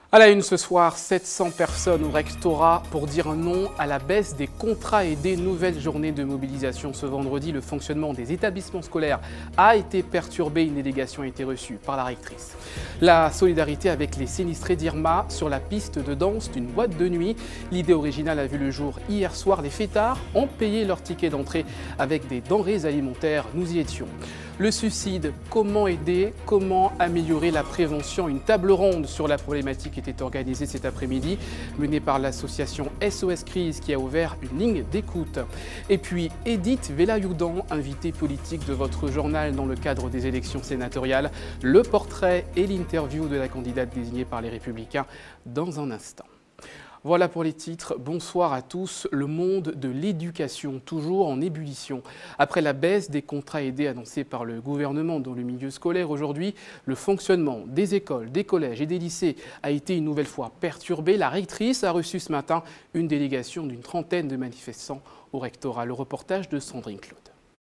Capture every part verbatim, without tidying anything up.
À la une ce soir, sept cents personnes au rectorat pour dire non à la baisse des contrats aidés. Nouvelle journée de mobilisation ce vendredi. Le fonctionnement des établissements scolaires a été perturbé. Une délégation a été reçue par la rectrice. La solidarité avec les sinistrés d'Irma sur la piste de danse d'une boîte de nuit. L'idée originale a vu le jour hier soir. Les fêtards ont payé leur ticket d'entrée avec des denrées alimentaires. Nous y étions. Le suicide, comment aider, comment améliorer la prévention? Une table ronde sur la problématique était organisée cet après-midi, menée par l'association S O S Crise qui a ouvert une ligne d'écoute. Et puis Edith Velayoudan, invitée politique de votre journal dans le cadre des élections sénatoriales. Le portrait et l'interview de la candidate désignée par les Républicains dans un instant. Voilà pour les titres. Bonsoir à tous. Le monde de l'éducation, toujours en ébullition. Après la baisse des contrats aidés annoncés par le gouvernement dans le milieu scolaire aujourd'hui, le fonctionnement des écoles, des collèges et des lycées a été une nouvelle fois perturbé. La rectrice a reçu ce matin une délégation d'une trentaine de manifestants au rectorat. Le reportage de Sandrine Claude.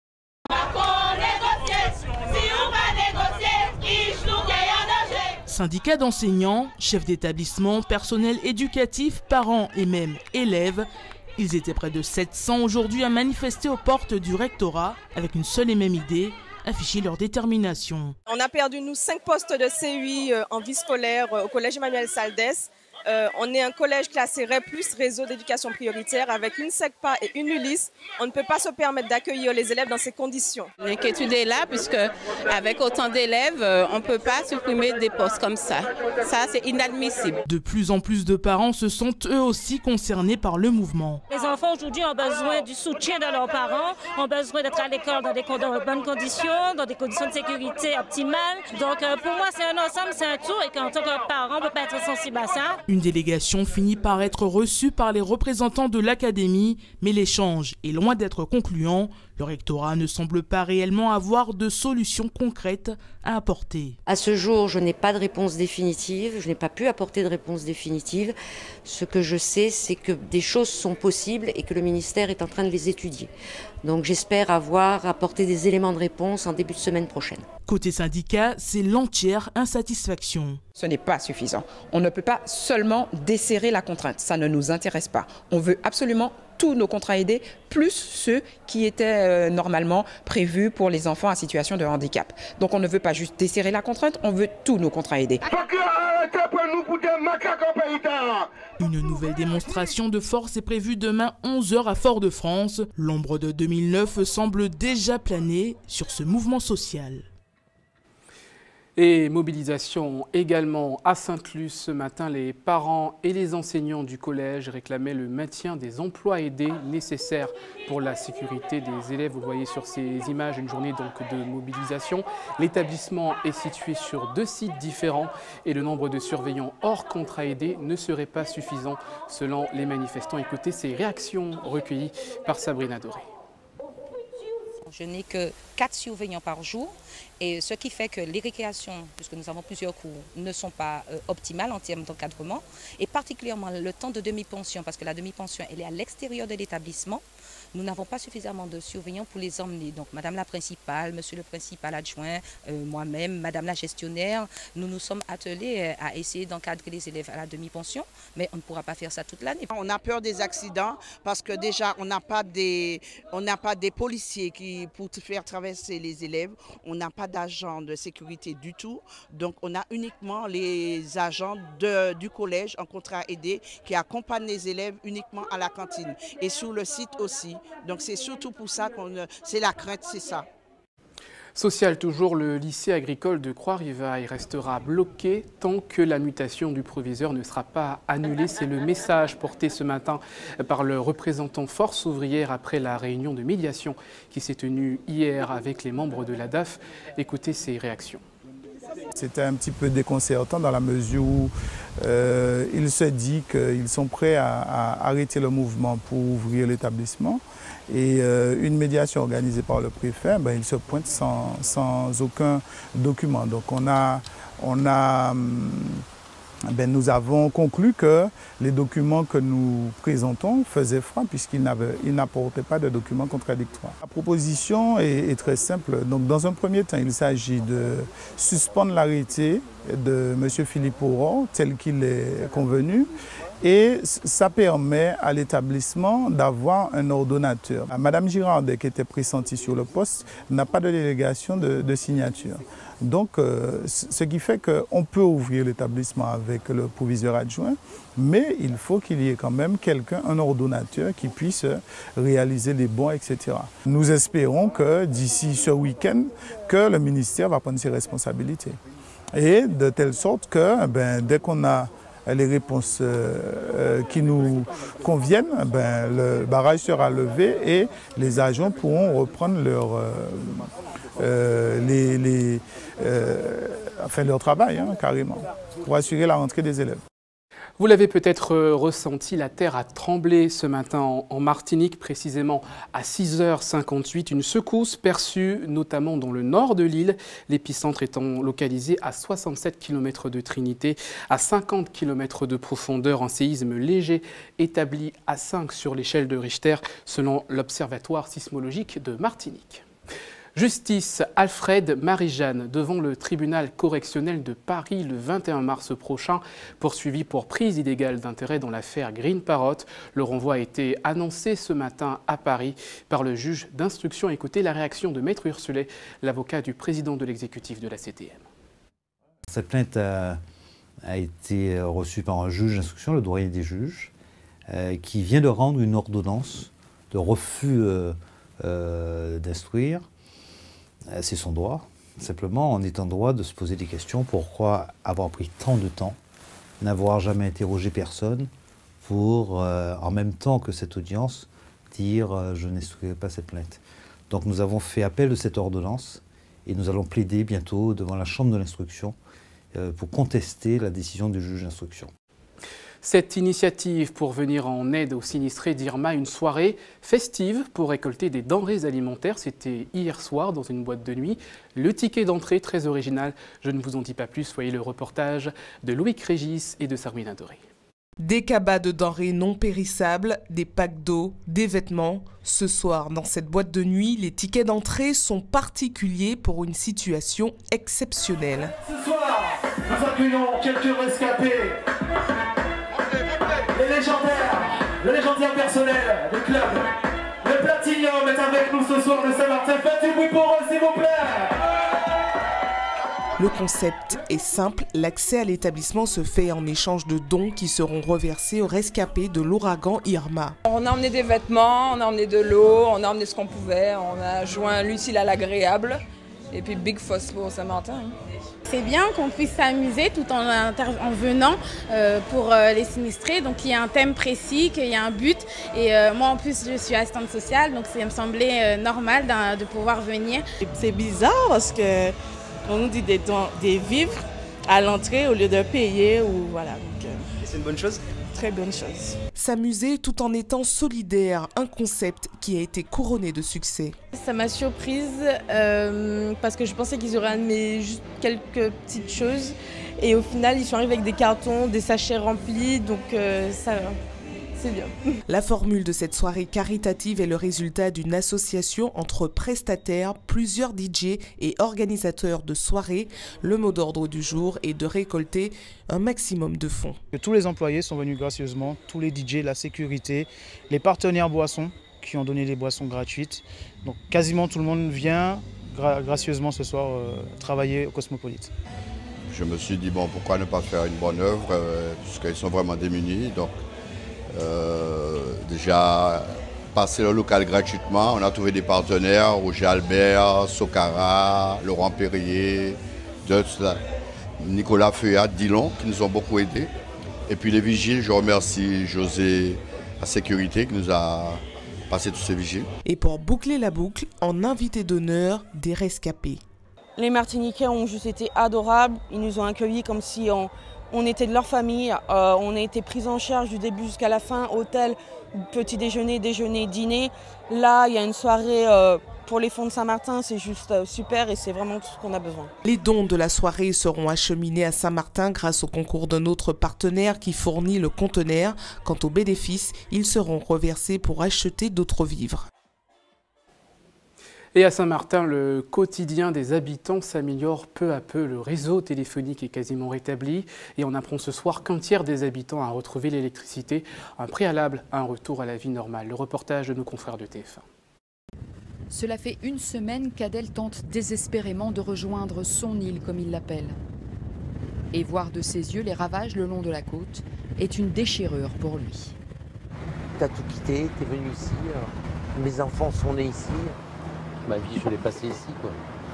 Syndicats d'enseignants, chefs d'établissement, personnel éducatif, parents et même élèves. Ils étaient près de sept cents aujourd'hui à manifester aux portes du rectorat avec une seule et même idée, afficher leur détermination. On a perdu nous cinq postes de C U I en vie scolaire au collège Emmanuel Saldès. Euh, on est un collège classé R E P plus, réseau d'éducation prioritaire, avec une SECPA et une ULIS. On ne peut pas se permettre d'accueillir les élèves dans ces conditions. L'inquiétude est là, puisque avec autant d'élèves, on ne peut pas supprimer des postes comme ça. Ça, c'est inadmissible. De plus en plus de parents se sentent eux aussi concernés par le mouvement. Les enfants aujourd'hui ont besoin du soutien de leurs parents, ont besoin d'être à l'école dans des dans bonnes conditions, dans des conditions de sécurité optimales. Donc pour moi, c'est un ensemble, c'est un tout, et qu'en tant que parent, on ne peut pas être sensible à ça. Une délégation finit par être reçue par les représentants de l'académie, mais l'échange est loin d'être concluant. Le rectorat ne semble pas réellement avoir de solution concrète à apporter. À ce jour, je n'ai pas de réponse définitive, je n'ai pas pu apporter de réponse définitive. Ce que je sais, c'est que des choses sont possibles et que le ministère est en train de les étudier. Donc j'espère avoir apporté des éléments de réponse en début de semaine prochaine. Côté syndicat, c'est l'entière insatisfaction. Ce n'est pas suffisant. On ne peut pas seulement desserrer la contrainte. Ça ne nous intéresse pas. On veut absolument tous nos contrats aidés, plus ceux qui étaient euh, normalement prévus pour les enfants en situation de handicap. Donc on ne veut pas juste desserrer la contrainte, on veut tous nos contrats aidés. Une nouvelle démonstration de force est prévue demain onze heures à Fort-de-France. L'ombre de deux mille neuf semble déjà planer sur ce mouvement social. Et mobilisation également à Sainte-Luce ce matin. Les parents et les enseignants du collège réclamaient le maintien des emplois aidés nécessaires pour la sécurité des élèves. Vous voyez sur ces images une journée donc de mobilisation. L'établissement est situé sur deux sites différents et le nombre de surveillants hors contrat aidé ne serait pas suffisant selon les manifestants. Écoutez ces réactions recueillies par Sabrina Doré. Je n'ai que quatre surveillants par jour, et ce qui fait que les récréations, puisque nous avons plusieurs cours, ne sont pas euh, optimales en termes d'encadrement, et particulièrement le temps de demi-pension, parce que la demi-pension elle est à l'extérieur de l'établissement. Nous n'avons pas suffisamment de surveillants pour les emmener. Donc Madame la principale, Monsieur le principal adjoint, euh, moi-même, Madame la gestionnaire, nous nous sommes attelés à essayer d'encadrer les élèves à la demi-pension, mais on ne pourra pas faire ça toute l'année. On a peur des accidents parce que déjà on n'a pas des, on n'a pas des policiers qui, pour faire traverser les élèves, on n'a pas d'agents de sécurité du tout. Donc on a uniquement les agents de, du collège en contrat aidé qui accompagnent les élèves uniquement à la cantine et sur le site aussi. Donc c'est surtout pour ça qu'on, c'est la crainte, c'est ça. Social toujours, le lycée agricole de Croix-Rivaille restera bloqué tant que la mutation du proviseur ne sera pas annulée. C'est le message porté ce matin par le représentant Force ouvrière après la réunion de médiation qui s'est tenue hier avec les membres de l'A D A F. Écoutez ses réactions. C'était un petit peu déconcertant dans la mesure où euh, il se dit qu'ils sont prêts à, à arrêter le mouvement pour ouvrir l'établissement. Et euh, une médiation organisée par le préfet, ben, il se pointe sans, sans aucun document. Donc on a, on a hum, ben, nous avons conclu que les documents que nous présentons faisaient foi puisqu'ils n'apportaient pas de documents contradictoires. La proposition est, est très simple. Donc, dans un premier temps, il s'agit de suspendre l'arrêté de M. Philippe Aurore tel qu'il est convenu. Et ça permet à l'établissement d'avoir un ordonnateur. Madame Girardet, qui était pressentie sur le poste, n'a pas de délégation de, de signature. Donc, euh, ce qui fait qu'on peut ouvrir l'établissement avec le proviseur adjoint, mais il faut qu'il y ait quand même quelqu'un, un ordonnateur, qui puisse réaliser les bons, et cetera. Nous espérons que d'ici ce week-end, que le ministère va prendre ses responsabilités. Et de telle sorte que, ben, dès qu'on a les réponses euh, qui nous conviennent, ben, le barrage sera levé et les agents pourront reprendre leur, euh, euh, les, les, euh, enfin, leur travail, hein, carrément, pour assurer la rentrée des élèves. Vous l'avez peut-être ressenti, la terre a tremblé ce matin en, en Martinique, précisément à six heures cinquante-huit. Une secousse perçue notamment dans le nord de l'île, l'épicentre étant localisé à soixante-sept kilomètres de Trinité, à cinquante kilomètres de profondeur. Un séisme léger établi à cinq sur l'échelle de Richter, selon l'Observatoire sismologique de Martinique. Justice, Alfred Marie-Jeanne devant le tribunal correctionnel de Paris le vingt et un mars prochain, poursuivi pour prise illégale d'intérêt dans l'affaire Green Parrot. Le renvoi a été annoncé ce matin à Paris par le juge d'instruction. Écoutez la réaction de Maître Ursulet, l'avocat du président de l'exécutif de la C T M. Cette plainte a, a été reçue par un juge d'instruction, le doyen des juges, euh, qui vient de rendre une ordonnance de refus euh, euh, d'instruire. C'est son droit. Simplement, on est en droit de se poser des questions. Pourquoi avoir pris tant de temps, n'avoir jamais interrogé personne pour, euh, en même temps que cette audience, dire euh, « je n'instruirai pas cette plainte ». Donc nous avons fait appel de cette ordonnance et nous allons plaider bientôt devant la Chambre de l'instruction euh, pour contester la décision du juge d'instruction. Cette initiative pour venir en aide aux sinistrés d'Irma, une soirée festive pour récolter des denrées alimentaires, c'était hier soir dans une boîte de nuit. Le ticket d'entrée très original, je ne vous en dis pas plus, voyez le reportage de Loïc Régis et de Sarmina Doré. Des cabas de denrées non périssables, des packs d'eau, des vêtements. Ce soir, dans cette boîte de nuit, les tickets d'entrée sont particuliers pour une situation exceptionnelle. Ce soir, nous accueillons quelques rescapés. Les légendaires, le légendaire personnel du club. Le Platinum est avec nous ce soir de Saint-Martin. Faites du bruit pour eux, s'il vous plaît. Le concept est simple, l'accès à l'établissement se fait en échange de dons qui seront reversés aux rescapés de l'ouragan Irma. On a emmené des vêtements, on a emmené de l'eau, on a emmené ce qu'on pouvait, on a joint l'utile à l'agréable et puis Big Phosphore au Saint-Martin. C'est bien qu'on puisse s'amuser tout en, en venant euh, pour euh, les sinistrés, donc il y a un thème précis, qu'il y a un but et euh, moi en plus je suis assistante sociale donc ça me semblait euh, normal de pouvoir venir. C'est bizarre parce que on nous dit des, des vivres à l'entrée au lieu de payer ou voilà. Euh, c'est une bonne chose? Très bonne chose. S'amuser tout en étant solidaire, un concept qui a été couronné de succès. Ça m'a surprise euh, parce que je pensais qu'ils auraient amené juste quelques petites choses et au final ils sont arrivés avec des cartons, des sachets remplis donc euh, ça c'est bien. La formule de cette soirée caritative est le résultat d'une association entre prestataires, plusieurs D J et organisateurs de soirées. Le mot d'ordre du jour est de récolter un maximum de fonds. Tous les employés sont venus gracieusement, tous les D J, la sécurité, les partenaires boissons qui ont donné des boissons gratuites. Donc quasiment tout le monde vient gra gracieusement ce soir euh, travailler au Cosmopolite. Je me suis dit bon, pourquoi ne pas faire une bonne œuvre euh, puisqu'ils sont vraiment démunis. Donc, Euh, déjà passé le local gratuitement, on a trouvé des partenaires, Roger Albert, Socara, Laurent Perrier, Dutz, Nicolas Feuillat, Dillon qui nous ont beaucoup aidés. Et puis les vigiles, je remercie José, la sécurité qui nous a passé tous ces vigiles. Et pour boucler la boucle, en invité d'honneur des rescapés. Les Martiniquais ont juste été adorables, ils nous ont accueillis comme si on... On était de leur famille, euh, on a été pris en charge du début jusqu'à la fin, hôtel, petit déjeuner, déjeuner, dîner. Là, il y a une soirée euh, pour les fonds de Saint-Martin, c'est juste euh, super et c'est vraiment tout ce qu'on a besoin. Les dons de la soirée seront acheminés à Saint-Martin grâce au concours d'un autre partenaire qui fournit le conteneur. Quant aux bénéfices, ils seront reversés pour acheter d'autres vivres. Et à Saint-Martin, le quotidien des habitants s'améliore peu à peu. Le réseau téléphonique est quasiment rétabli et on apprend ce soir qu'un tiers des habitants a retrouvé l'électricité, un préalable à un retour à la vie normale. Le reportage de nos confrères de T F un. Cela fait une semaine qu'Adèle tente désespérément de rejoindre son île, comme il l'appelle. Et voir de ses yeux les ravages le long de la côte est une déchirure pour lui. T'as tout quitté, t'es venu ici, alors mes enfants sont nés ici. Ma vie, je l'ai passée ici, quoi.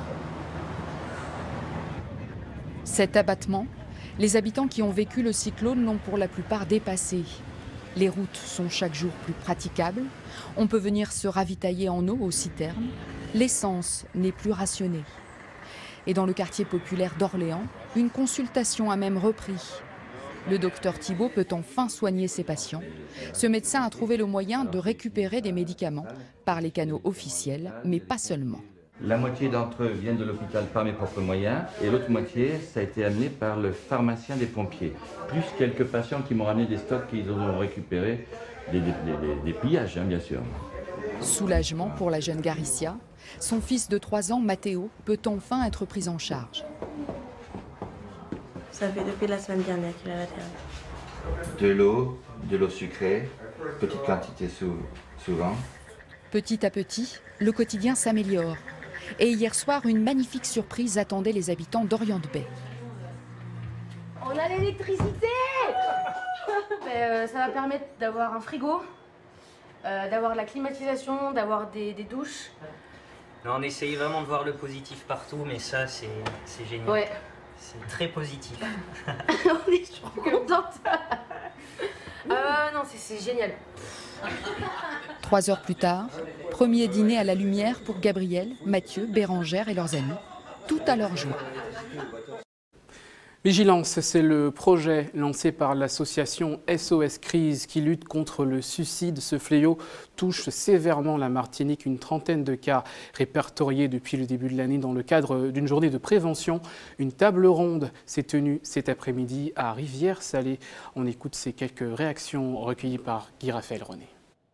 Cet abattement, les habitants qui ont vécu le cyclone l'ont pour la plupart dépassé. Les routes sont chaque jour plus praticables. On peut venir se ravitailler en eau aux citernes. L'essence n'est plus rationnée. Et dans le quartier populaire d'Orléans, une consultation a même repris. Le docteur Thibault peut enfin soigner ses patients. Ce médecin a trouvé le moyen de récupérer des médicaments par les canaux officiels, mais pas seulement. La moitié d'entre eux viennent de l'hôpital par mes propres moyens et l'autre moitié, ça a été amené par le pharmacien des pompiers. Plus quelques patients qui m'ont ramené des stocks qu'ils ont récupérés, des, des, des, des pillages, hein, bien sûr. Soulagement pour la jeune Garicia. Son fils de trois ans, Mathéo, peut enfin être pris en charge. Ça fait depuis la semaine dernière qu'il est à l'intérieur. De l'eau, de l'eau sucrée, petite quantité sou souvent. Petit à petit, le quotidien s'améliore. Et hier soir, une magnifique surprise attendait les habitants d'Oriente-Baie. On a l'électricité. euh, Ça va permettre d'avoir un frigo, euh, d'avoir de la climatisation, d'avoir des, des douches. Non, on essaye vraiment de voir le positif partout, mais ça, c'est génial. Ouais. C'est très positif. On est trop contente. euh, non, c'est génial. Trois heures plus tard, premier dîner à la lumière pour Gabriel, Mathieu, Bérangère et leurs amis, tout à leur joie. Vigilance, c'est le projet lancé par l'association S O S Crise qui lutte contre le suicide. Ce fléau touche sévèrement la Martinique. Une trentaine de cas répertoriés depuis le début de l'année dans le cadre d'une journée de prévention. Une table ronde s'est tenue cet après-midi à Rivière-Salée. On écoute ces quelques réactions recueillies par Guy Raphaël René.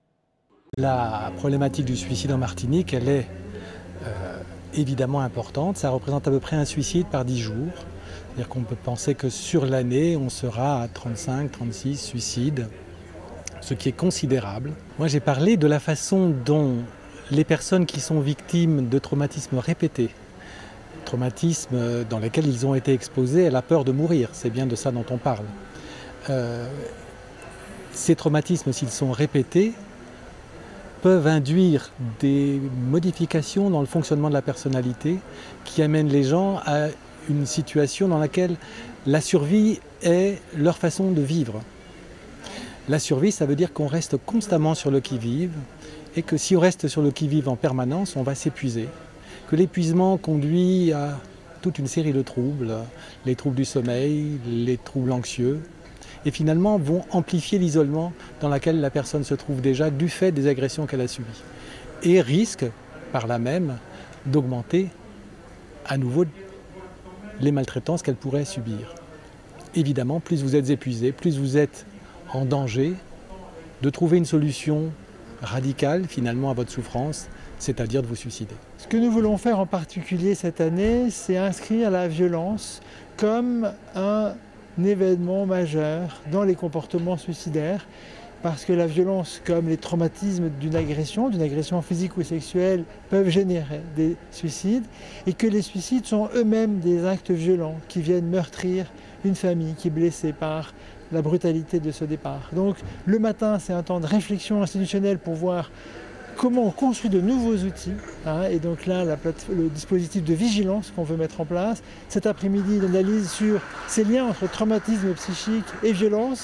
La problématique du suicide en Martinique, elle est euh, évidemment importante. Ça représente à peu près un suicide par dix jours. C'est-à-dire qu'on peut penser que sur l'année, on sera à trente-cinq, trente-six suicides, ce qui est considérable. Moi, j'ai parlé de la façon dont les personnes qui sont victimes de traumatismes répétés, traumatismes dans lesquels ils ont été exposés à la peur de mourir, c'est bien de ça dont on parle. Euh, ces traumatismes, s'ils sont répétés, peuvent induire des modifications dans le fonctionnement de la personnalité qui amènent les gens à une situation dans laquelle la survie est leur façon de vivre. La survie, ça veut dire qu'on reste constamment sur le qui-vive et que si on reste sur le qui-vive en permanence, on va s'épuiser. Que l'épuisement conduit à toute une série de troubles, les troubles du sommeil, les troubles anxieux, et finalement vont amplifier l'isolement dans lequel la personne se trouve déjà du fait des agressions qu'elle a subies. Et risque, par là même, d'augmenter à nouveau les maltraitances qu'elle pourrait subir. Évidemment, plus vous êtes épuisé, plus vous êtes en danger de trouver une solution radicale finalement à votre souffrance, c'est-à-dire de vous suicider. Ce que nous voulons faire en particulier cette année, c'est inscrire la violence comme un événement majeur dans les comportements suicidaires, parce que la violence, comme les traumatismes d'une agression, d'une agression physique ou sexuelle, peuvent générer des suicides, et que les suicides sont eux-mêmes des actes violents qui viennent meurtrir une famille qui est blessée par la brutalité de ce départ. Donc le matin, c'est un temps de réflexion institutionnelle pour voir comment on construit de nouveaux outils, hein, et donc là, la le dispositif de vigilance qu'on veut mettre en place. Cet après-midi, une analyse sur ces liens entre traumatisme psychique et violence,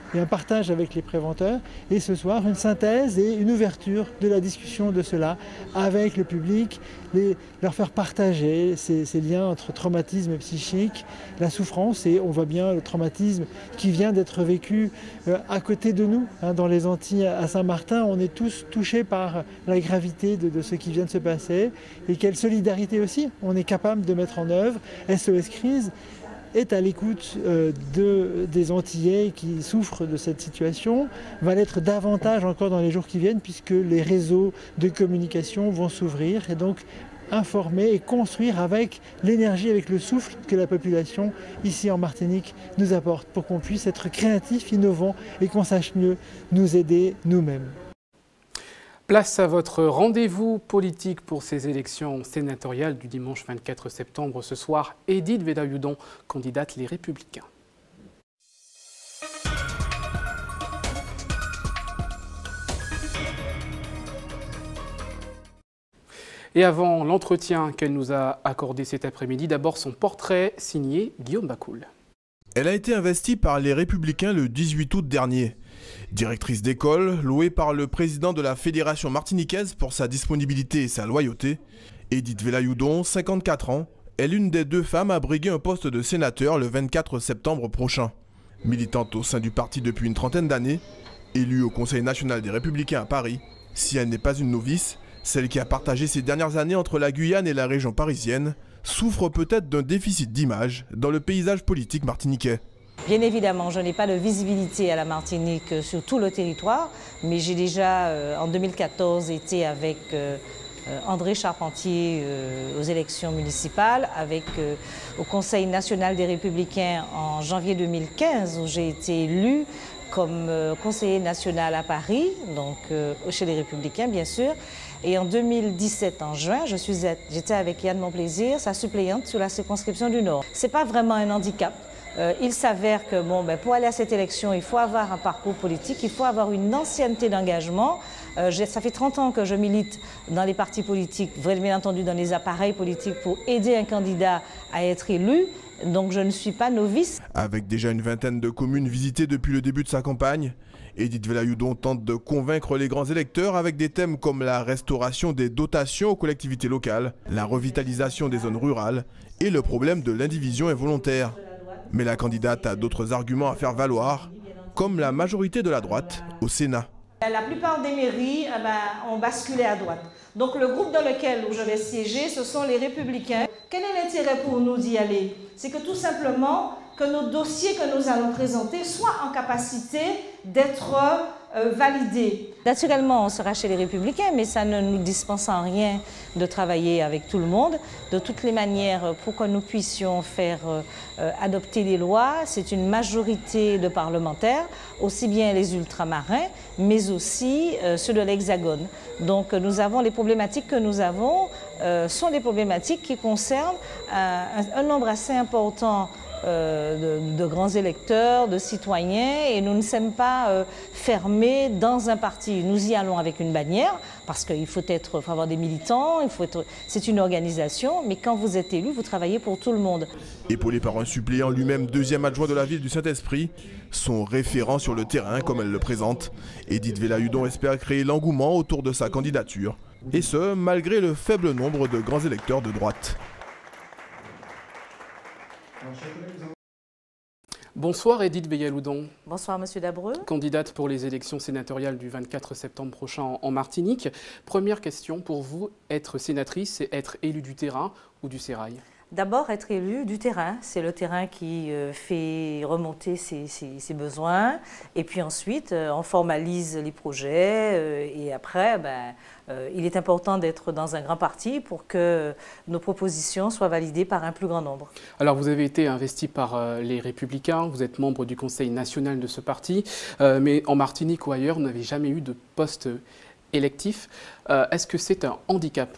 et un partage avec les préventeurs. Et ce soir, une synthèse et une ouverture de la discussion de cela avec le public, les, leur faire partager ces, ces liens entre traumatisme psychique, la souffrance, et on voit bien le traumatisme qui vient d'être vécu euh, à côté de nous, hein, dans les Antilles à Saint-Martin. On est tous touchés par la gravité de, de ce qui vient de se passer, et quelle solidarité aussi on est capable de mettre en œuvre. S O S Crise est à l'écoute euh, de, des Antillais qui souffrent de cette situation, va l'être davantage encore dans les jours qui viennent, puisque les réseaux de communication vont s'ouvrir, et donc informer et construire avec l'énergie, avec le souffle que la population ici en Martinique nous apporte, pour qu'on puisse être créatifs, innovants, et qu'on sache mieux nous aider nous-mêmes. Place à votre rendez-vous politique pour ces élections sénatoriales du dimanche vingt-quatre septembre. Ce soir, Edith Velayudon, candidate Les Républicains. Et avant l'entretien qu'elle nous a accordé cet après-midi, d'abord son portrait signé Guillaume Bacoul. Elle a été investie par les Républicains le dix-huit août dernier. Directrice d'école, louée par le président de la Fédération martiniquaise pour sa disponibilité et sa loyauté, Edith Velayudon, cinquante-quatre ans, est l'une des deux femmes à briguer un poste de sénateur le vingt-quatre septembre prochain. Militante au sein du parti depuis une trentaine d'années, élue au Conseil national des Républicains à Paris, si elle n'est pas une novice, celle qui a partagé ces dernières années entre la Guyane et la région parisienne, souffre peut-être d'un déficit d'image dans le paysage politique martiniquais. Bien évidemment, je n'ai pas de visibilité à la Martinique sur tout le territoire, mais j'ai déjà, euh, en deux mille quatorze, été avec euh, André Charpentier euh, aux élections municipales, avec, euh, au Conseil national des Républicains en janvier deux mille quinze, où j'ai été élue comme euh, conseiller national à Paris, donc euh, chez les Républicains, bien sûr. Et en deux mille dix-sept, en juin, je suis, j'étais avec Yann Monplaisir, sa suppléante sur la circonscription du Nord. Ce n'est pas vraiment un handicap. Euh, il s'avère que bon, ben, pour aller à cette élection, il faut avoir un parcours politique, il faut avoir une ancienneté d'engagement. Euh, ça fait trente ans que je milite dans les partis politiques, bien entendu dans les appareils politiques, pour aider un candidat à être élu. Donc je ne suis pas novice. Avec déjà une vingtaine de communes visitées depuis le début de sa campagne, Edith Velayudon tente de convaincre les grands électeurs avec des thèmes comme la restauration des dotations aux collectivités locales, la revitalisation des zones rurales et le problème de l'indivision involontaire. Mais la candidate a d'autres arguments à faire valoir, comme la majorité de la droite au Sénat. La plupart des mairies eh ben, ont basculé à droite. Donc le groupe dans lequel où je vais siéger, ce sont les Républicains. Quel est l'intérêt pour nous d'y aller? C'est que tout simplement que nos dossiers que nous allons présenter soient en capacité d'être euh, validés. Naturellement, on sera chez les Républicains, mais ça ne nous dispense en rien de travailler avec tout le monde. De toutes les manières, pour que nous puissions faire euh, adopter les lois, c'est une majorité de parlementaires, aussi bien les ultramarins, mais aussi euh, ceux de l'Hexagone. Donc nous avons les problématiques que nous avons, euh, sont des problématiques qui concernent un, un, un nombre assez important Euh, de, de grands électeurs, de citoyens, et nous ne sommes pas euh, fermés dans un parti. Nous y allons avec une bannière, parce qu'il faut, être, faut avoir des militants, il faut être, c'est une organisation, mais quand vous êtes élu, vous travaillez pour tout le monde. Épaulé par un suppléant, lui-même deuxième adjoint de la ville du Saint-Esprit, son référent sur le terrain, comme elle le présente, Edith Velayudon espère créer l'engouement autour de sa candidature, et ce, malgré le faible nombre de grands électeurs de droite. Bonsoir Edith Velayudon. Bonsoir Monsieur Dabreux. Candidate pour les élections sénatoriales du vingt-quatre septembre prochain en Martinique. Première question pour vous, être sénatrice, c'est être élue du terrain ou du sérail? D'abord, être élu du terrain. C'est le terrain qui euh, fait remonter ses, ses, ses besoins. Et puis ensuite, euh, on formalise les projets. Euh, et après, ben, euh, il est important d'être dans un grand parti pour que nos propositions soient validées par un plus grand nombre. Alors, vous avez été investi par euh, les Républicains. Vous êtes membre du Conseil national de ce parti. Euh, mais en Martinique ou ailleurs, vous n'avez jamais eu de poste électif. Euh, Est-ce que c'est un handicap pour vous ?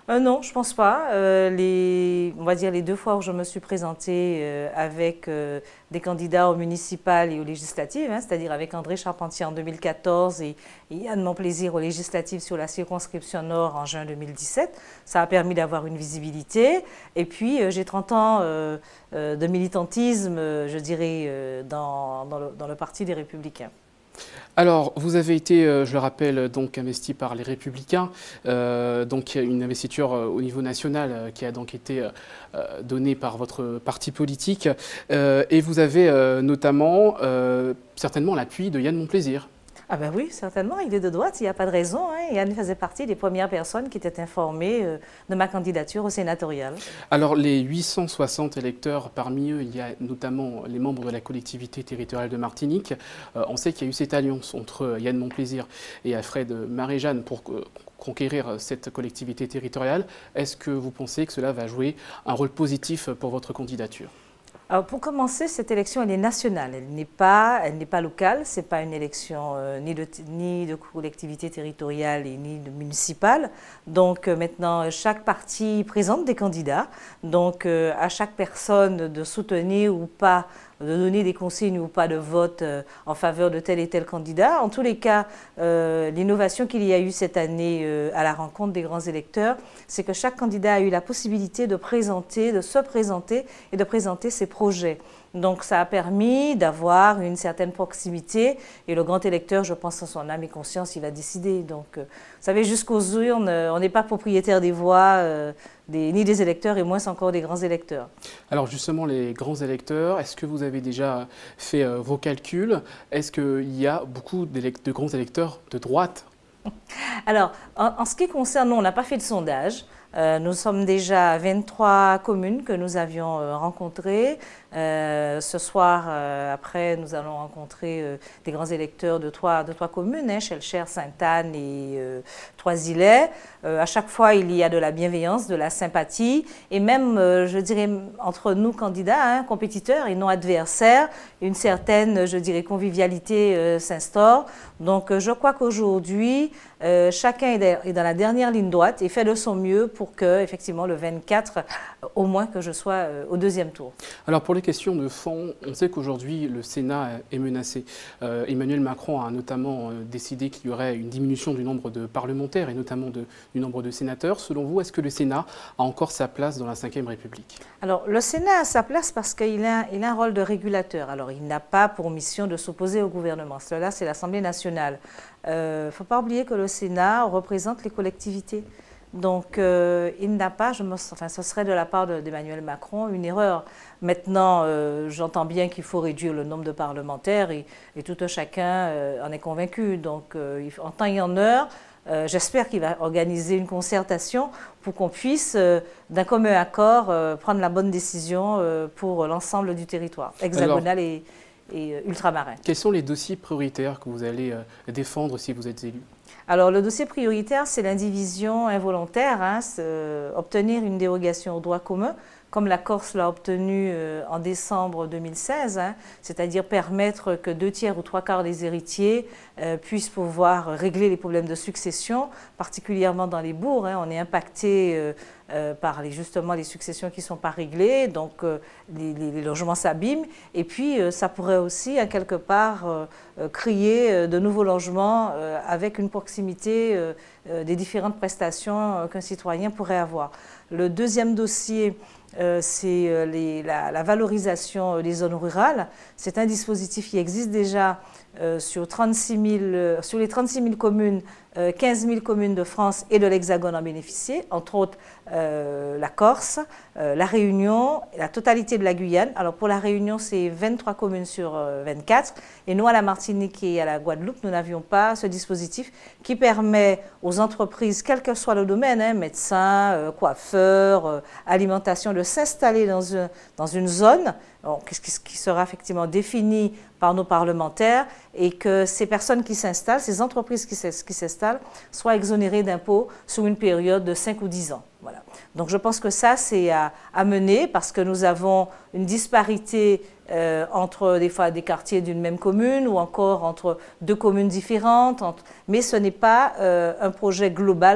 Euh, non, je ne pense pas. Euh, les, on va dire les deux fois où je me suis présentée euh, avec euh, des candidats aux municipales et aux législatives, hein, c'est-à-dire avec André Charpentier en deux mille quatorze et, et Yann Monplaisir aux législatives sur la circonscription Nord en juin deux mille dix-sept, ça a permis d'avoir une visibilité. Et puis, euh, j'ai trente ans euh, euh, de militantisme, euh, je dirais, euh, dans, dans, le, dans le Parti des Républicains. Alors, vous avez été, je le rappelle, donc investi par les Républicains, euh, donc une investiture au niveau national euh, qui a donc été euh, donnée par votre parti politique, euh, et vous avez euh, notamment euh, certainement l'appui de Yann Monplaisir. Ah ben oui, certainement, il est de droite, il n'y a pas de raison. Hein. Yann faisait partie des premières personnes qui étaient informées euh, de ma candidature au sénatorial. Alors les huit cent soixante électeurs, parmi eux, il y a notamment les membres de la collectivité territoriale de Martinique. Euh, on sait qu'il y a eu cette alliance entre Yann Monplaisir et Alfred Marie-Jeanne pour euh, conquérir cette collectivité territoriale. Est-ce que vous pensez que cela va jouer un rôle positif pour votre candidature ? Alors pour commencer, cette élection, elle est nationale, elle n'est pas, elle n'est pas locale, ce n'est pas une élection euh, ni, de, ni de collectivité territoriale et ni de municipale. Donc euh, maintenant, chaque parti présente des candidats, donc euh, à chaque personne de soutenir ou pas, de donner des consignes ou pas de vote euh, en faveur de tel et tel candidat. En tous les cas, euh, l'innovation qu'il y a eu cette année euh, à la rencontre des grands électeurs, c'est que chaque candidat a eu la possibilité de présenter, de se présenter et de présenter ses projets. Donc ça a permis d'avoir une certaine proximité et le grand électeur, je pense en son âme et conscience, il va décider. Donc euh, vous savez, jusqu'aux urnes, on n'est pas propriétaire des voix, euh, des, ni des électeurs et moins encore des grands électeurs. Alors justement, les grands électeurs, est-ce que vous avez déjà fait euh, vos calculs? Est-ce qu'il y a beaucoup de grands électeurs de droite? Alors, en, en ce qui concerne, nous, on n'a pas fait de sondage. Euh, nous sommes déjà à vingt-trois communes que nous avions euh, rencontrées. Euh, ce soir, euh, après, nous allons rencontrer euh, des grands électeurs de trois, de trois communes, hein, Schœlcher, Sainte-Anne et euh, Trois-Îlets. Euh, à chaque fois, il y a de la bienveillance, de la sympathie, et même, euh, je dirais, entre nous candidats, hein, compétiteurs et non adversaires, une certaine, je dirais, convivialité euh, s'instaure. Donc, euh, je crois qu'aujourd'hui, euh, chacun est dans la dernière ligne droite et fait de son mieux pour que, effectivement, le vingt-quatre, au moins que je sois euh, au deuxième tour. Alors, pour les questions de fond, on sait qu'aujourd'hui, le Sénat est menacé. Euh, Emmanuel Macron a notamment euh, décidé qu'il y aurait une diminution du nombre de parlementaires et notamment de, du nombre de sénateurs. Selon vous, est-ce que le Sénat a encore sa place dans la cinquième République? Alors, le Sénat a sa place parce qu'il a, il a un rôle de régulateur. Alors, il n'a pas pour mission de s'opposer au gouvernement. Cela, c'est l'Assemblée nationale. Il euh, ne faut pas oublier que le Sénat représente les collectivités. Donc, euh, il n'a pas, je me, enfin, ce serait de la part d'Emmanuel Macron une erreur. Maintenant, euh, j'entends bien qu'il faut réduire le nombre de parlementaires et, et tout un chacun euh, en est convaincu. Donc, euh, en temps et en heure, euh, j'espère qu'il va organiser une concertation pour qu'on puisse, euh, d'un commun accord, euh, prendre la bonne décision euh, pour l'ensemble du territoire hexagonal Alors, et, et euh, ultramarin. Quels sont les dossiers prioritaires que vous allez euh, défendre si vous êtes élu ? Alors, le dossier prioritaire, c'est l'indivision involontaire, hein, euh, obtenir une dérogation au droit commun, comme la Corse l'a obtenu euh, en décembre deux mille seize, hein, c'est-à-dire permettre que deux tiers ou trois quarts des héritiers euh, puissent pouvoir régler les problèmes de succession, particulièrement dans les bourgs. Hein, on est impacté euh, euh, par les, justement les successions qui ne sont pas réglées, donc euh, les, les, les logements s'abîment. Et puis, euh, ça pourrait aussi, hein, quelque part, euh, euh, créer euh, de nouveaux logements euh, avec une proximité euh, euh, des différentes prestations euh, qu'un citoyen pourrait avoir. Le deuxième dossier, Euh, c'est euh, les, la, la valorisation des zones rurales. C'est un dispositif qui existe déjà euh, sur, trente-six mille, euh, sur les trente-six mille communes, euh, quinze mille communes de France et de l'Hexagone en bénéficient, entre autres euh, la Corse, euh, la Réunion, et la totalité de la Guyane. Alors pour la Réunion, c'est vingt-trois communes sur euh, vingt-quatre. Et nous, à la Martinique et à la Guadeloupe, nous n'avions pas ce dispositif qui permet aux entreprises, quel que soit le domaine, hein, médecins, euh, coiffeurs, euh, alimentation, de s'installer dans une, dans une zone bon, qui sera effectivement définie par nos parlementaires et que ces personnes qui s'installent, ces entreprises qui s'installent, soient exonérées d'impôts sur une période de cinq ou dix ans. Voilà. Donc je pense que ça, c'est à, à mener parce que nous avons une disparité euh, entre des fois des quartiers d'une même commune ou encore entre deux communes différentes, entre, mais ce n'est pas euh, un projet global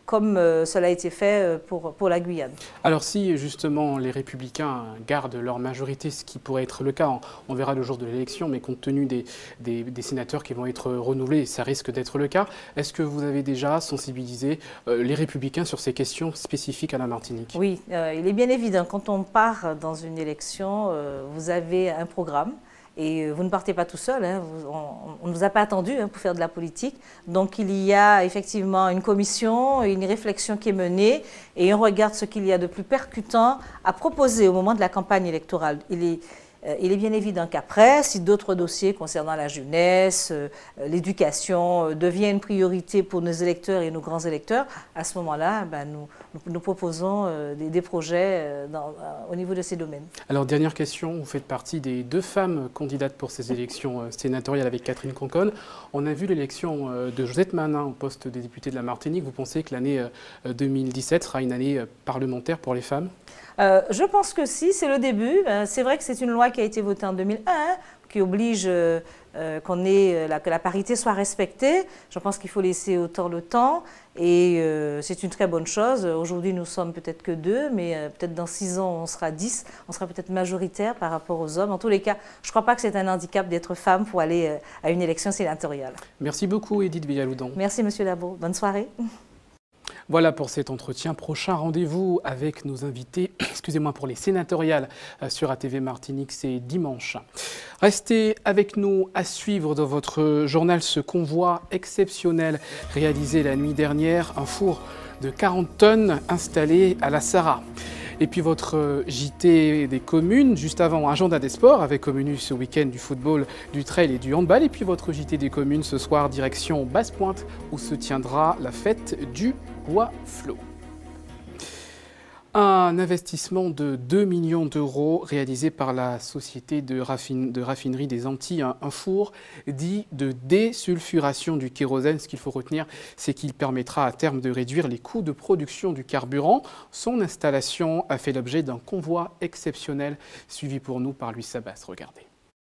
comme euh, cela a été fait euh, pour, pour la Guyane. Alors si justement les Républicains gardent leur majorité, ce qui pourrait être le cas, on, on verra le jour de l'élection, mais compte tenu des, des, des sénateurs qui vont être renouvelés, ça risque d'être le cas, est-ce que vous avez déjà sensibilisé euh, les Républicains sur ces questions spécifiques à la Martinique? Oui, euh, il est bien évident, quand on part dans une élection, euh, vous avez un programme. Et vous ne partez pas tout seul, hein. On ne vous a pas attendu hein, pour faire de la politique. Donc il y a effectivement une commission, une réflexion qui est menée et on regarde ce qu'il y a de plus percutant à proposer au moment de la campagne électorale. Il est, euh, il est bien évident qu'après, si d'autres dossiers concernant la jeunesse, euh, l'éducation euh, deviennent une priorité pour nos électeurs et nos grands électeurs, à ce moment-là, ben, nous, nous, nous proposons euh, des, des projets euh, dans, euh, au niveau de ces domaines. Alors, dernière question, vous faites partie des deux femmes candidates pour ces élections euh, sénatoriales avec Catherine Conconne. On a vu l'élection euh, de Josette Manin au poste des députés de la Martinique. Vous pensez que l'année euh, deux mille dix-sept sera une année euh, parlementaire pour les femmes? Euh, je pense que si, c'est le début. Euh, c'est vrai que c'est une loi qui a été votée en deux mille un, hein, qui oblige euh, euh, qu'on ait, la, que la parité soit respectée. Je pense qu'il faut laisser autant le temps et euh, c'est une très bonne chose. Aujourd'hui, nous sommes peut-être que deux, mais euh, peut-être dans six ans, on sera dix. On sera peut-être majoritaire par rapport aux hommes. En tous les cas, je ne crois pas que c'est un handicap d'être femme pour aller euh, à une élection sénatoriale. Merci beaucoup, Edith Villaludon. Merci, Monsieur Labo. Bonne soirée. Voilà pour cet entretien. Prochain rendez-vous avec nos invités, excusez-moi, pour les sénatoriales sur A T V Martinique, c'est dimanche. Restez avec nous à suivre dans votre journal ce convoi exceptionnel réalisé la nuit dernière, un four de quarante tonnes installé à la Sarah. Et puis votre J T des communes, juste avant Agenda des sports, avec au menu ce week-end du football, du trail et du handball. Et puis votre J T des communes ce soir, direction Basse-Pointe, où se tiendra la fête du bois flot. Un investissement de deux millions d'euros réalisé par la société de, raffine, de raffinerie des Antilles, un, un four dit de désulfuration du kérosène. Ce qu'il faut retenir, c'est qu'il permettra à terme de réduire les coûts de production du carburant. Son installation a fait l'objet d'un convoi exceptionnel suivi pour nous par Louis Sabas. Regardez.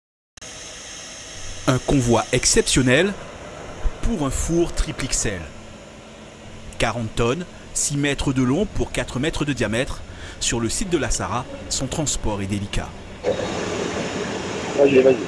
Un convoi exceptionnel pour un four triple X L. quarante tonnes, six mètres de long pour quatre mètres de diamètre. Sur le site de la Sarah, son transport est délicat. Vas-y, vas-y.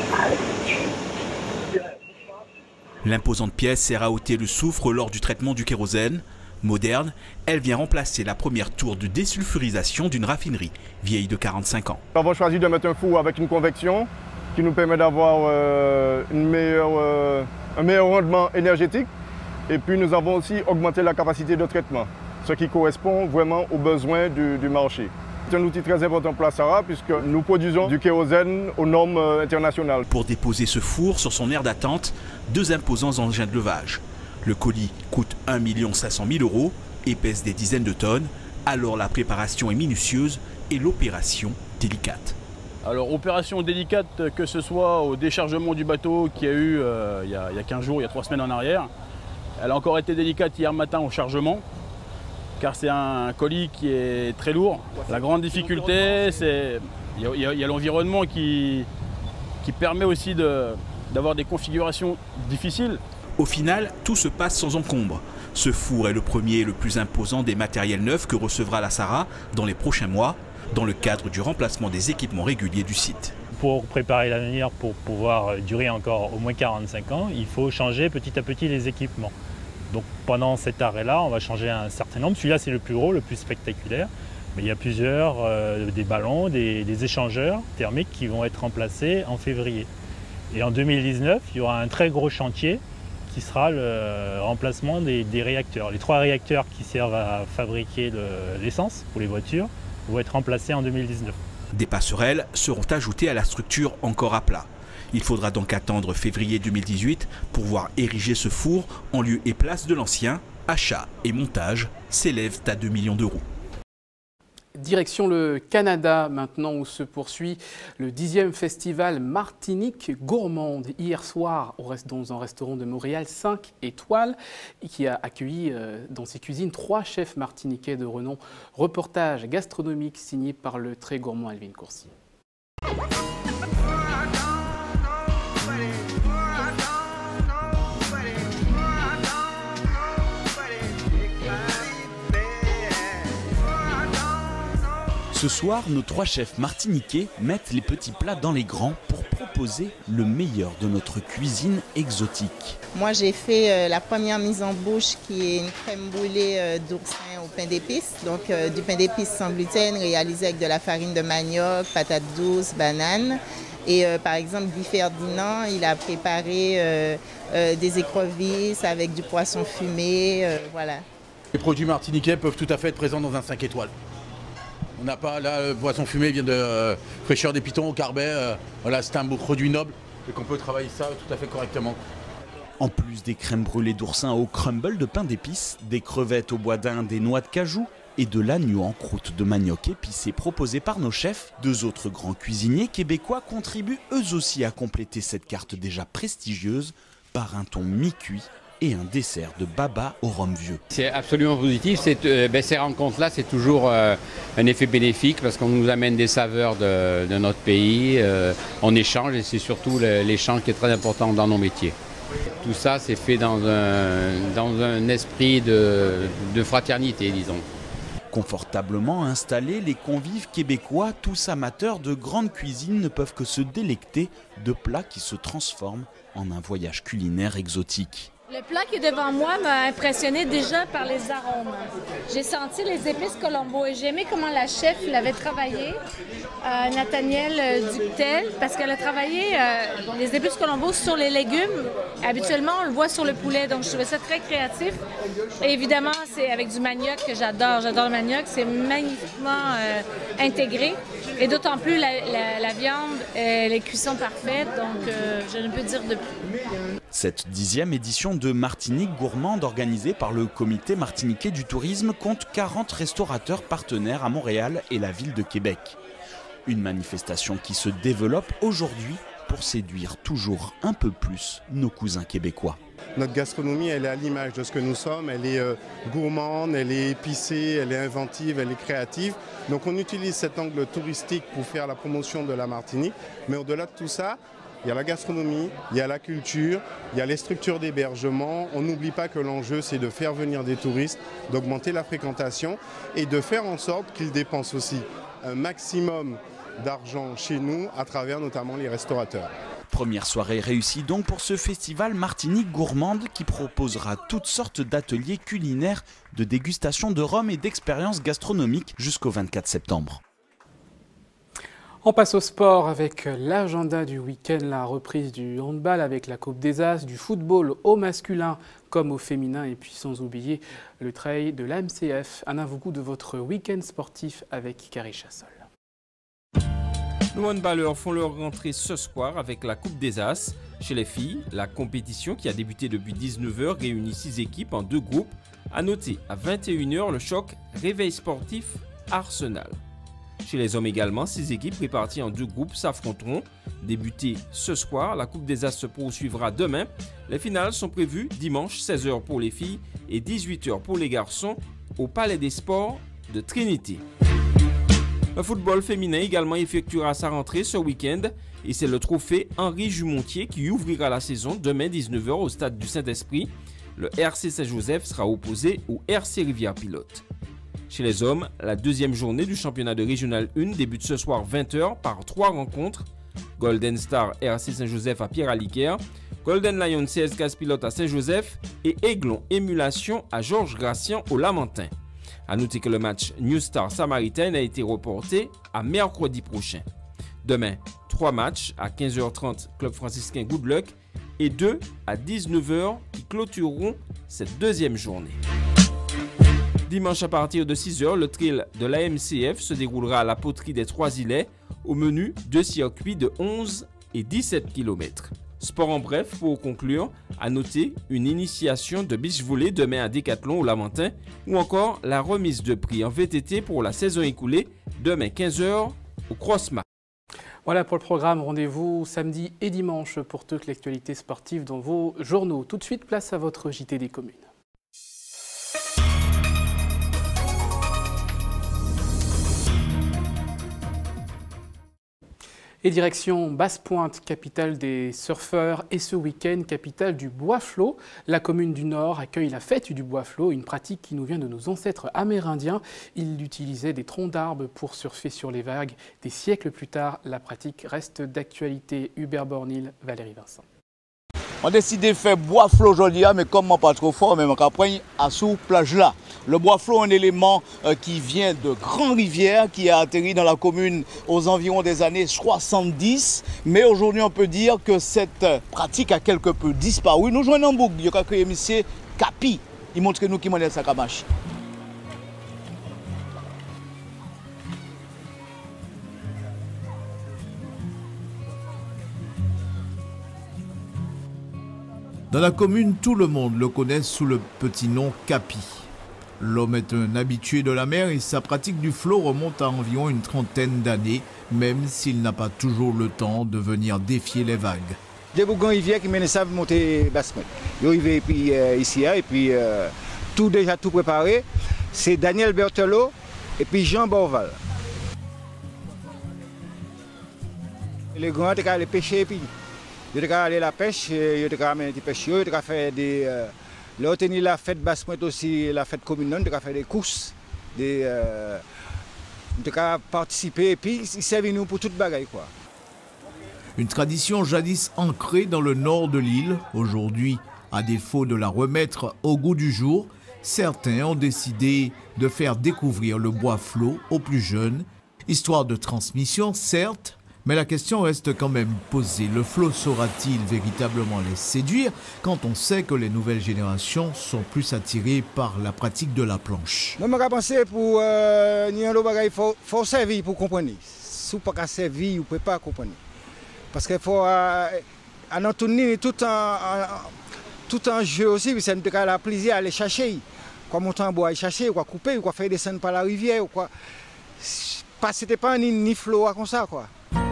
L'imposante pièce sert à ôter le soufre lors du traitement du kérosène. Moderne, elle vient remplacer la première tour de désulfurisation d'une raffinerie vieille de quarante-cinq ans. Nous avons choisi de mettre un four avec une convection qui nous permet d'avoir euh, une meilleure, euh, un meilleur rendement énergétique. Et puis nous avons aussi augmenté la capacité de traitement, ce qui correspond vraiment aux besoins du, du marché. C'est un outil très important pour la Sarah puisque nous produisons du kérosène aux normes internationales. Pour déposer ce four sur son aire d'attente, deux imposants engins de levage. Le colis coûte un million cinq cent mille euros et pèse des dizaines de tonnes, alors la préparation est minutieuse et l'opération délicate. Alors opération délicate que ce soit au déchargement du bateau qu'il y a eu euh, il, y a, il y a quinze jours, il y a trois semaines en arrière. Elle a encore été délicate hier matin au chargement, car c'est un colis qui est très lourd. La grande difficulté, c'est il y a, a, a l'environnement qui, qui permet aussi d'avoir de, des configurations difficiles. Au final, tout se passe sans encombre. Ce four est le premier et le plus imposant des matériels neufs que recevra la Sarah dans les prochains mois, dans le cadre du remplacement des équipements réguliers du site. Pour préparer l'avenir, pour pouvoir durer encore au moins quarante-cinq ans, il faut changer petit à petit les équipements. Donc pendant cet arrêt-là, on va changer un certain nombre. Celui-là, c'est le plus gros, le plus spectaculaire. Mais il y a plusieurs, euh, des ballons, des, des échangeurs thermiques qui vont être remplacés en février. Et en deux mille dix-neuf, il y aura un très gros chantier qui sera le remplacement des, des réacteurs. Les trois réacteurs qui servent à fabriquer l'essence pour les voitures vont être remplacés en deux mille dix-neuf. Des passerelles seront ajoutées à la structure encore à plat. Il faudra donc attendre février deux mille dix-huit pour voir ériger ce four en lieu et place de l'ancien. Achat et montage s'élèvent à deux millions d'euros. Direction le Canada maintenant où se poursuit le dixième festival Martinique Gourmande. Hier soir, dans un restaurant de Montréal, cinq étoiles, qui a accueilli dans ses cuisines trois chefs martiniquais de renom. Reportage gastronomique signé par le très gourmand Alvin Courcy. Ce soir, nos trois chefs martiniquais mettent les petits plats dans les grands pour proposer le meilleur de notre cuisine exotique. Moi, j'ai fait euh, la première mise en bouche qui est une crème brûlée euh, d'oursin au pain d'épices. Donc euh, du pain d'épices sans gluten réalisé avec de la farine de manioc, patates douces, bananes. Et euh, par exemple, Guy Ferdinand, il a préparé euh, euh, des écrevisses avec du poisson fumé, euh, voilà. Les produits martiniquais peuvent tout à fait être présents dans un cinq étoiles. On n'a pas, là, le poisson fumé vient de euh, fraîcheur des pitons au carbet. Euh, voilà, c'est un beau produit noble et qu'on peut travailler ça tout à fait correctement. En plus des crèmes brûlées d'oursin au crumble de pain d'épices, des crevettes au bois d'Inde, des noix de cajou et de l'agneau en croûte de manioc épicé proposé par nos chefs, deux autres grands cuisiniers québécois contribuent eux aussi à compléter cette carte déjà prestigieuse par un thon mi-cuit et un dessert de baba au rhum vieux. C'est absolument positif. C'est, euh, ben, ces rencontres-là, c'est toujours euh, un effet bénéfique parce qu'on nous amène des saveurs de, de notre pays, euh, on échange et c'est surtout l'échange qui est très important dans nos métiers. Tout ça, c'est fait dans un, dans un esprit de, de fraternité, disons. Confortablement installés, les convives québécois, tous amateurs de grande cuisine, ne peuvent que se délecter de plats qui se transforment en un voyage culinaire exotique. Le plat qui est devant moi m'a impressionné déjà par les arômes. J'ai senti les épices Colombo et j'ai aimé comment la chef l'avait travaillé, euh, Nathaniel euh, Ductel, parce qu'elle a travaillé euh, les épices Colombo sur les légumes. Habituellement, on le voit sur le poulet, donc je trouvais ça très créatif. Et évidemment, c'est avec du manioc que j'adore. J'adore le manioc, c'est magnifiquement euh, intégré. Et d'autant plus la, la, la viande, euh, les cuissons parfaites, donc euh, je ne peux dire de plus. Cette dixième édition de Martinique gourmande organisée par le comité martiniquais du tourisme compte quarante restaurateurs partenaires à Montréal et la ville de Québec. Une manifestation qui se développe aujourd'hui pour séduire toujours un peu plus nos cousins québécois. Notre gastronomie, elle est à l'image de ce que nous sommes. Elle est euh, gourmande, elle est épicée, elle est inventive, elle est créative. Donc on utilise cet angle touristique pour faire la promotion de la Martinique. Mais au-delà de tout ça, il y a la gastronomie, il y a la culture, il y a les structures d'hébergement. On n'oublie pas que l'enjeu, c'est de faire venir des touristes, d'augmenter la fréquentation et de faire en sorte qu'ils dépensent aussi un maximum d'argent chez nous à travers notamment les restaurateurs. Première soirée réussie donc pour ce festival Martinique gourmande qui proposera toutes sortes d'ateliers culinaires, de dégustation de rhum et d'expériences gastronomiques jusqu'au vingt-quatre septembre. On passe au sport avec l'agenda du week-end, la reprise du handball avec la Coupe des As, du football au masculin comme au féminin et puis sans oublier le trail de l'A M C F. Un avant-goût de votre week-end sportif avec Carrie Chassol. Nos handballeurs font leur rentrée ce soir avec la Coupe des As. Chez les filles, la compétition qui a débuté depuis dix-neuf heures réunit six équipes en deux groupes. À noter à vingt et une heures le choc Réveil sportif Arsenal. Chez les hommes également, six équipes réparties en deux groupes s'affronteront. Débutée ce soir, la Coupe des As se poursuivra demain. Les finales sont prévues dimanche seize heures pour les filles et dix-huit heures pour les garçons au Palais des Sports de Trinité. Le football féminin également effectuera sa rentrée ce week-end et c'est le trophée Henri Jumontier qui ouvrira la saison demain dix-neuf heures au stade du Saint-Esprit. Le R C Saint-Joseph sera opposé au R C Rivière-Pilote. Chez les hommes, la deuxième journée du championnat de Régional un débute ce soir vingt heures par trois rencontres. Golden Star R C Saint-Joseph à Pierre-Aliquer, Golden Lion C S Casse-Pilote à Saint-Joseph et Aiglon Émulation à Georges-Gratien au Lamentin. A noter que le match New Star Samaritaine a été reporté à mercredi prochain. Demain, trois matchs à quinze heures trente Club franciscain Good Luck et deux à dix-neuf heures qui clôtureront cette deuxième journée. Dimanche à partir de six heures, le trail de l'A M C F se déroulera à la poterie des Trois-Îlets au menu deux circuits de onze et dix-sept kilomètres. Sport en bref, pour conclure, à noter une initiation de beach volley demain à Décathlon au Lamentin ou encore la remise de prix en V T T pour la saison écoulée demain quinze heures au Crossmark. Voilà pour le programme, rendez-vous samedi et dimanche pour toute l'actualité sportive dans vos journaux. Tout de suite, place à votre J T des communes. Et direction Basse-Pointe, capitale des surfeurs, et ce week-end, capitale du bois flot. La commune du Nord accueille la fête du bois flot, une pratique qui nous vient de nos ancêtres amérindiens. Ils utilisaient des troncs d'arbres pour surfer sur les vagues. Des siècles plus tard, la pratique reste d'actualité. Hubert Bornil, Valérie Vincent. On a décidé de faire bois flot aujourd'hui, mais comme on pas trop fort, mais on va prendre à sous plage là. Le bois flot est un élément euh, qui vient de Grand Rivière, qui a atterri dans la commune aux environs des années soixante-dix. Mais aujourd'hui, on peut dire que cette pratique a quelque peu disparu. Nous jouons en boucle, il y a créé M. Capi. Il montre nous qui m'en est sa camache. Dans la commune, tout le monde le connaît sous le petit nom Capi. L'homme est un habitué de la mer et sa pratique du flot remonte à environ une trentaine d'années, même s'il n'a pas toujours le temps de venir défier les vagues. Des Grand Rivière qui mènent ça monter Basse-Pointe. Ils arrivent puis euh, ici et puis euh, tout déjà tout préparé. C'est Daniel Berthelot et puis Jean Borval. Les grands ils allaient pêcher et puis ils allaient à la pêche, ils allaient amener des pêches, ils allaient faire des euh, là, on a la fête Basse-Pointe aussi, la fête communale, on a fait des courses, des, euh, on a participé et puis ils servent nous pour toute bagaille quoi. Une tradition jadis ancrée dans le nord de l'île, aujourd'hui, à défaut de la remettre au goût du jour, certains ont décidé de faire découvrir le bois flot aux plus jeunes, histoire de transmission certes, mais la question reste quand même posée. Le flot saura-t-il véritablement les séduire quand on sait que les nouvelles générations sont plus attirées par la pratique de la planche? Moi, je pense que pour euh, il faut, faut servir pour comprendre. Si vous ne pas servir, vous ne pouvez pas comprendre. Parce qu'il faut euh, en tourner tout en, tout en jeu aussi, c'est un plaisir à aller chercher. Quoi monter en bois, chercher, quoi couper, quoi faire descendre par la rivière, quoi. C'était pas ni, ni flot comme ça, quoi.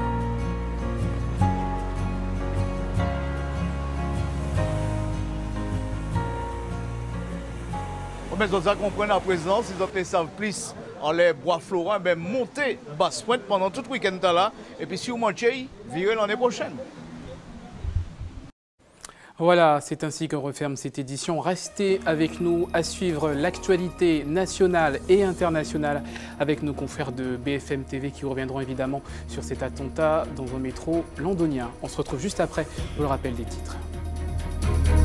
Mais ils ont compris la présence, ils ont fait ça plus en les bois florents, ben monter Basse-Pointe pendant tout le week-end là, et puis si vous mangez, virer l'année prochaine. Voilà, c'est ainsi qu'on referme cette édition. Restez avec nous à suivre l'actualité nationale et internationale avec nos confrères de B F M T V qui reviendront évidemment sur cet attentat dans un métro londonien. On se retrouve juste après pour le rappel des titres.